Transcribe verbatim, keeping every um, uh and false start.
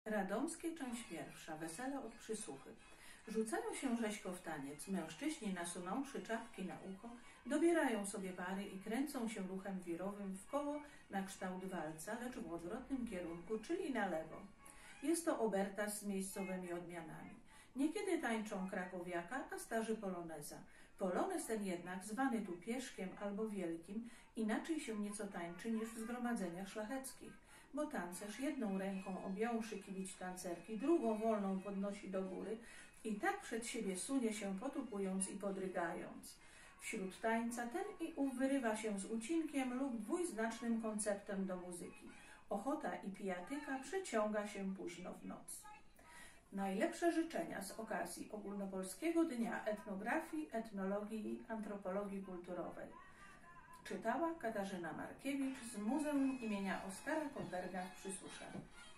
Radomskie, część pierwsza. Wesele od przysłuchy. Rzucają się rzeźko w taniec. Mężczyźni, nasunąwszy czapki na ucho, dobierają sobie pary i kręcą się ruchem wirowym w koło na kształt walca, lecz w odwrotnym kierunku, czyli na lewo. Jest to obertas z miejscowymi odmianami. Niekiedy tańczą krakowiaka, a starzy poloneza. Polonez ten jednak, zwany tu pieszkiem albo wielkim, inaczej się nieco tańczy niż w zgromadzeniach szlacheckich, bo tancerz jedną ręką objąwszy kibić tancerki, drugą wolną podnosi do góry i tak przed siebie sunie się, potupując i podrygając. Wśród tańca ten i ów wyrywa się z ucinkiem lub dwuznacznym konceptem do muzyki. Ochota i pijatyka przeciąga się późno w noc. Najlepsze życzenia z okazji Ogólnopolskiego Dnia Etnografii, Etnologii i Antropologii Kulturowej. Czytała Katarzyna Markiewicz z Muzeum imienia Oskara Kolberga w Przysuszach.